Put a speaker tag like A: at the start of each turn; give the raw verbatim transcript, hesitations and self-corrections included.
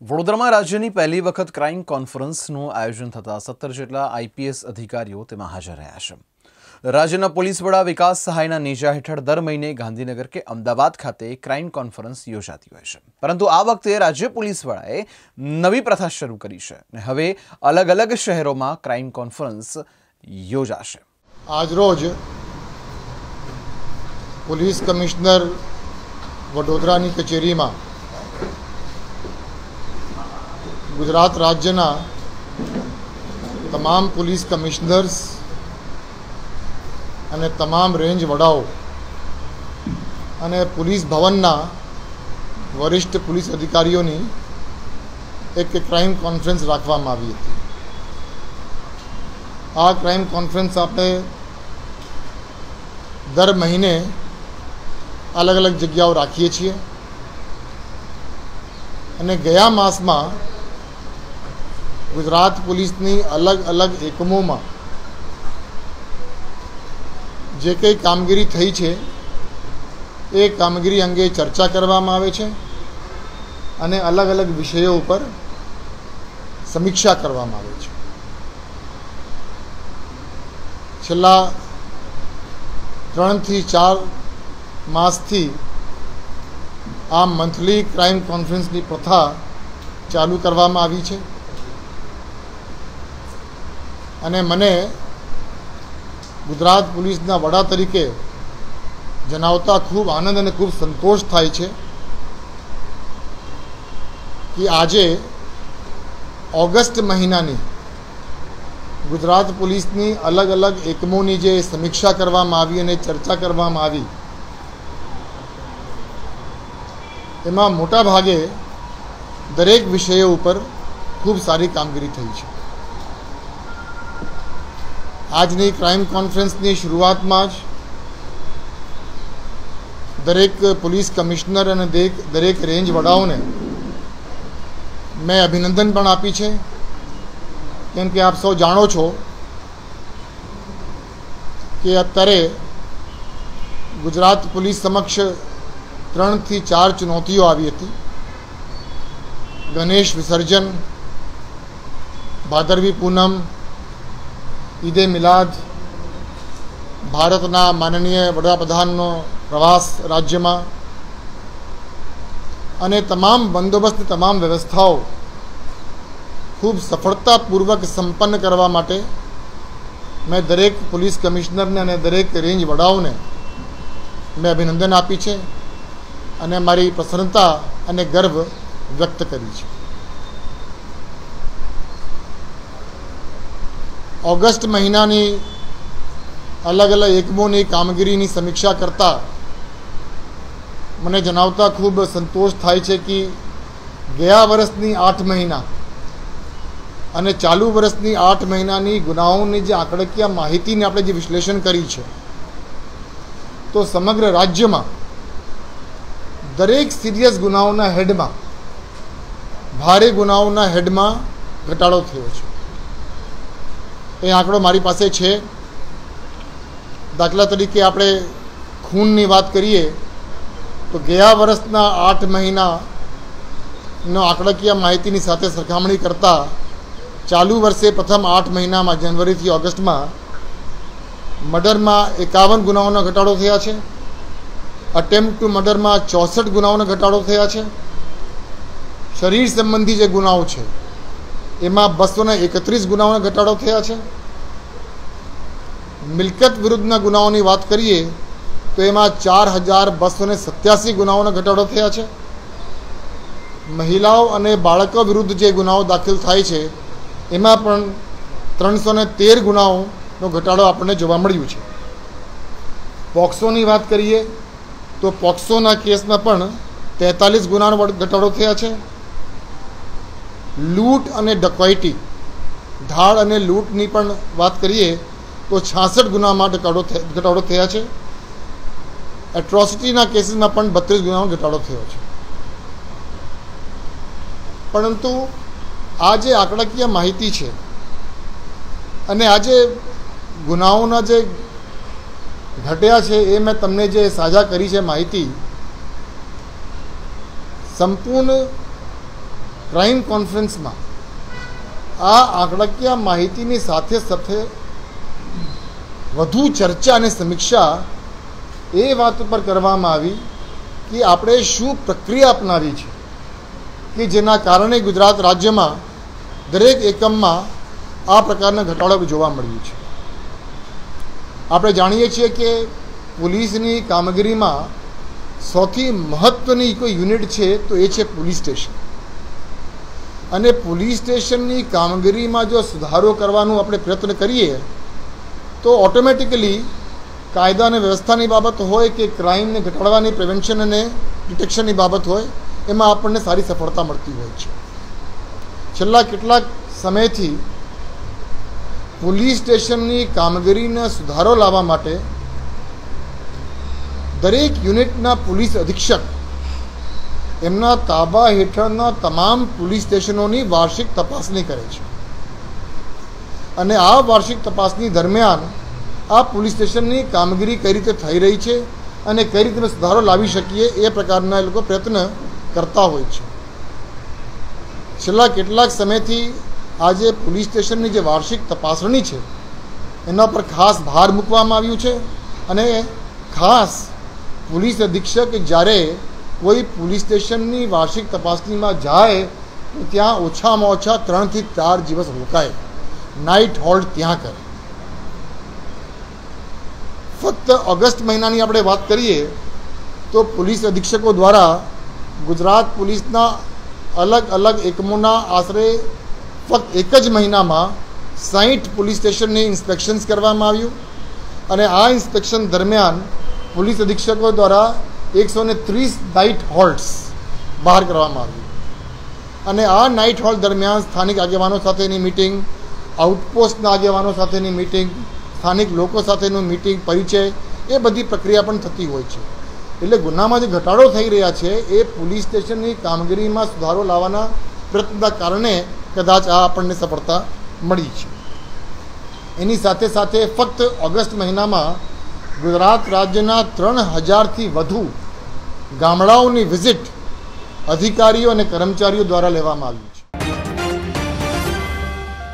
A: વડોદરામાં રાજ્યની પહેલી વખત ક્રાઇમ કોન્ફરન્સનું આયોજન થતાં સત્તર જેટલા આઈપીએસ અધિકારીઓ તેમાં હાજર રહ્યા છે. રાજ્યના પોલીસ વડા વિકાસ સહાયના નેજા હેઠળ દર મહિને ગાંધીનગર કે અમદાવાદ ખાતે ક્રાઇમ કોન્ફરન્સ યોજાતી હોય છે, પરંતુ આ વખતે રાજ્ય પોલીસ વડાએ નવી પ્રથા શરૂ કરી છે અને હવે અલગ અલગ શહેરોમાં ક્રાઇમ કોન્ફરન્સ યોજાશે.
B: આજરોજ પોલીસ કમિશનર વડોદરાની કચેરીમાં ગુજરાત રાજ્યના તમામ પોલીસ કમિશનર્સ અને તમામ રેન્જ વડાઓ અને પોલીસ ભવનના વરિષ્ઠ પોલીસ અધિકારીઓની એક ક્રાઇમ કોન્ફરન્સ રાખવામાં આવી હતી. આ ક્રાઇમ કોન્ફરન્સ આપણે દર મહિને અલગ અલગ જગ્યાઓ રાખીએ છીએ અને ગયા માસમાં ગુજરાત પોલીસની અલગ અલગ એકમોમાં જે કંઈ કામગીરી થઈ છે એ કામગીરી અંગે ચર્ચા કરવામાં આવે છે અને અલગ અલગ વિષયો ઉપર સમીક્ષા કરવામાં આવે છે. છેલ્લા ત્રણથી ચાર માસથી આ મંથલી ક્રાઇમ કોન્ફરન્સની પ્રથા ચાલુ કરવામાં આવી છે અને મને ગુજરાત પોલીસના વડા તરીકે જણાવતા ખૂબ આનંદ અને ખૂબ સંતોષ થાય છે કે આજે ઓગસ્ટ મહિનાની ગુજરાત પોલીસની અલગ અલગ એકમોની જે સમીક્ષા કરવામાં આવી અને ચર્ચા કરવામાં આવી એમાં મોટા ભાગે દરેક વિષયો ઉપર ખૂબ સારી કામગીરી થઈ છે. આજની ક્રાઇમ કોન્ફરન્સની શરૂઆતમાં જ દરેક પોલીસ કમિશનર અને દરેક રેન્જ વડાઓને મેં અભિનંદન પણ આપી છે, કેમ કે આપ સૌ જાણો છો કે અત્યારે ગુજરાત પોલીસ સમક્ષ ત્રણથી ચાર ચુનૌતીઓ આવી હતી. ગણેશ વિસર્જન, ભાદરવી પૂનમ, ઈદે મિલાદ, ભારતના માનનીય વડાપ્રધાનનો પ્રવાસ રાજ્યમાં અને તમામ બંદોબસ્ત તમામ વ્યવસ્થાઓ ખૂબ સફળતાપૂર્વક સંપન્ન કરવા માટે મેં દરેક પોલીસ કમિશનરને અને દરેક રેન્જ વડાઓને મેં અભિનંદન આપી છે અને મારી પ્રસન્નતા અને ગર્વ વ્યક્ત કરી છે. ઓગસ્ટ મહિનાની અલગ અલગ એકમોની કામગીરીની સમીક્ષા કરતાં મને જણાવતા ખૂબ સંતોષ થાય છે કે ગયા વર્ષની આઠ મહિના અને ચાલુ વર્ષની આઠ મહિનાની ગુનાઓની જે આંકડાકીય માહિતીને આપણે જે વિશ્લેષણ કરી છે તો સમગ્ર રાજ્યમાં દરેક સિરિયસ ગુનાઓના હેડમાં ભારે ગુનાઓના હેડમાં ઘટાડો થયો છે. એ આંકડો મારી પાસે છે. દાખલા તરીકે આપણે ખૂનની વાત કરીએ તો ગયા વર્ષના આઠ મહિનાનો આંકડાકીય માહિતીની સાથે સરખામણી કરતાં ચાલુ વર્ષે પ્રથમ આઠ મહિનામાં જાન્યુઆરીથી ઓગસ્ટમાં મર્ડરમાં એકાવન ગુનાઓના ઘટાડો થયા છે. અટેમ્પ્ટ ટુ મર્ડરમાં ચોસઠ ગુનાઓના ઘટાડો થયા છે. શરીર સંબંધી જે ગુનાઓ છે એમાં બસો ને એકત્રીસ ગુનાઓના ઘટાડો થયા છે. મિલકત વિરુદ્ધના ગુનાઓની વાત કરીએ તો એમાં ચાર હજાર બસો ને સત્યાસી ગુનાઓના ઘટાડો થયા છે. મહિલાઓ અને બાળકો વિરુદ્ધ જે ગુનાઓ દાખલ થાય છે એમાં પણ ત્રણસો ને તેર ગુનાઓનો ઘટાડો આપણને જોવા મળ્યું છે. પોક્સોની વાત કરીએ તો પોક્સોના કેસમાં પણ તેતાલીસ ગુનાનો ઘટાડો થયા છે. લૂંટ અને ડકૈતી, ધાડ અને લૂંટની પણ વાત કરીએ તો છાસઠ ગુનામાં ઘટાડો ઘટાડો થયા છે. એટ્રોસિટીના કેસીસમાં પણ બત્રીસ ગુનાનો ઘટાડો થયો છે. પરંતુ આ જે આંકડાકીય માહિતી છે અને આજે ગુનાઓના જે ઘટ્યા છે એ મેં તમને જે સાझा કરી છે માહિતી, સંપૂર્ણ ક્રાઇમ કોન્ફરન્સમાં આ આંકડાકીય માહિતીની સાથે સાથે વધુ ચર્ચા અને સમીક્ષા એ વાત પર કરવામાં આવી કે આપણે શું પ્રક્રિયા અપનાવી છે કે જેના કારણે ગુજરાત રાજ્યમાં દરેક એકમમાં આ પ્રકારના ઘટાડો જોવા મળ્યું છે. આપણે જાણીએ છીએ કે પોલીસની કામગીરીમાં સૌથી મહત્ત્વની કોઈ યુનિટ છે તો એ છે પોલીસ સ્ટેશન. અને પોલીસ સ્ટેશનની કામગીરીમાં જો સુધારો કરવાનો આપણે પ્રયત્ન કરીએ તો ઓટોમેટિકલી કાયદા અને વ્યવસ્થાની બાબત હોય કે ક્રાઇમને ઘટાડવાની પ્રિવેન્શન અને ડિટેક્શનની બાબત હોય એમાં આપણને સારી સફળતા મળતી હોય છે. છેલ્લા કેટલાક સમયથી પોલીસ સ્ટેશનની કામગીરીને સુધારો લાવવા માટે દરેક યુનિટના પોલીસ અધિક્ષક એમના તાબા હેઠળના તમામ પોલીસ સ્ટેશનોની વાર્ષિક તપાસણી કરે છે. અને આ વાર્ષિક તપાસણી દરમિયાન આ પોલીસ સ્ટેશનની કામગીરી કઈ રીતે થઈ રહી છે અને કઈ રીતે સુધારો લાવી શકીએ એ પ્રકારના એ લોકો પ્રયત્ન કરતા હોય છે. છેલ્લા કેટલાક સમયથી આજે પોલીસ સ્ટેશનની જે વાર્ષિક તપાસણી છે એના પર ખાસ ભાર મૂકવામાં આવ્યું છે. અને ખાસ પોલીસ અધિક્ષક જ્યારે કોઈ પોલીસ સ્ટેશનની વાર્ષિક તપાસણીમાં જાય તો ત્યાં ઓછામાં ઓછા ત્રણથી ચાર દિવસ રોકાય, નાઇટ હોલ્ટ ત્યાં કરે. ફક્ત ઓગસ્ટ મહિનાની આપણે વાત કરીએ તો પોલીસ અધિક્ષકો દ્વારા ગુજરાત પોલીસના અલગ અલગ એકમોના આશરે ફક્ત એક જ મહિનામાં સાહીઠ પોલીસ સ્ટેશનની ઇન્સ્પેક્શન્સ કરવામાં આવ્યું. અને આ ઇન્સ્પેક્શન દરમિયાન પોલીસ અધિક્ષકો દ્વારા એકસો ને ત્રીસ નાઇટ હોલ્ટ્સ બહાર કરવામાં આવ્યું. અને આ નાઇટ હોલ્ટ દરમિયાન સ્થાનિક આગેવાનો સાથેની મિટિંગ, આઉટપોસ્ટના આગેવાનો સાથેની મિટિંગ, સ્થાનિક લોકો સાથેનું મિટિંગ, પરિચય, એ બધી પ્રક્રિયા પણ થતી હોય છે. એટલે ગુનામાં જે ઘટાડો થઈ રહ્યા છે એ પોલીસ સ્ટેશનની કામગીરીમાં સુધારો લાવવાના પ્રયત્નના કારણે કદાચ આ આપણને સફળતા મળી છે. એની સાથે સાથે ફક્ત ઓગસ્ટ મહિનામાં ગુજરાત રાજ્યના ત્રણ હજારથી વધુ ગામડાઓની વિઝિટ અધિકારીઓ અને કર્મચારીઓ દ્વારા લેવામાં આવી.